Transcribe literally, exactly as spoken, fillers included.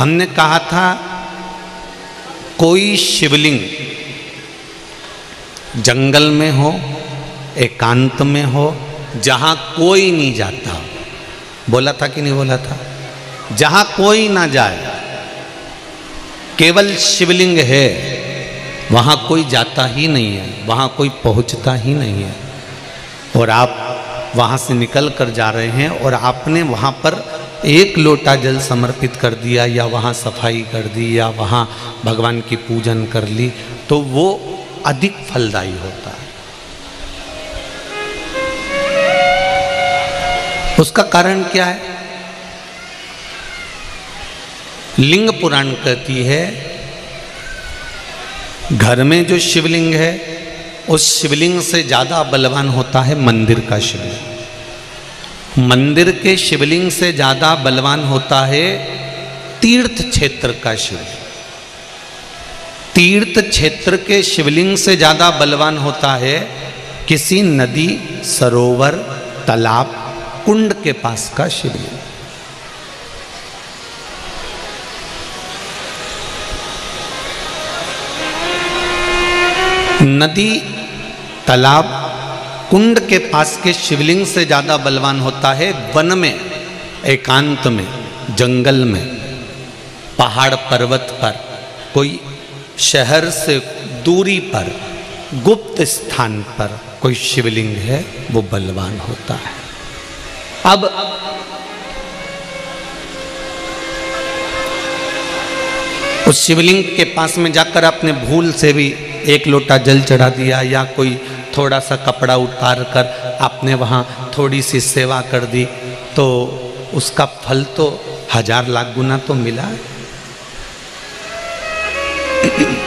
हमने कहा था कोई शिवलिंग जंगल में हो, एकांत में हो, जहां कोई नहीं जाता। बोला था कि नहीं बोला था? जहां कोई ना जाए, केवल शिवलिंग है, वहां कोई जाता ही नहीं है, वहां कोई पहुंचता ही नहीं है। और आप वहां से निकल कर जा रहे हैं और आपने वहां पर एक लोटा जल समर्पित कर दिया, या वहां सफाई कर दी, या वहां भगवान की पूजन कर ली, तो वो अधिक फलदायी होता है। उसका कारण क्या है? लिंग पुराण कहती है घर में जो शिवलिंग है उस शिवलिंग से ज्यादा बलवान होता है मंदिर का शिवलिंग। मंदिर के शिवलिंग से ज्यादा बलवान होता है तीर्थ क्षेत्र का शिवलिंग। तीर्थ क्षेत्र के शिवलिंग से ज्यादा बलवान होता है किसी नदी, सरोवर, तालाब, कुंड के पास का शिवलिंग। नदी, तालाब, कुंड के पास के शिवलिंग से ज्यादा बलवान होता है वन में, एकांत में, जंगल में, पहाड़ पर्वत पर, कोई शहर से दूरी पर, गुप्त स्थान पर कोई शिवलिंग है, वो बलवान होता है। अब उस शिवलिंग के पास में जाकर आपने भूल से भी एक लोटा जल चढ़ा दिया, या कोई थोड़ा सा कपड़ा उतार कर आपने वहाँ थोड़ी सी सेवा कर दी, तो उसका फल तो हजार लाख गुना तो मिला है।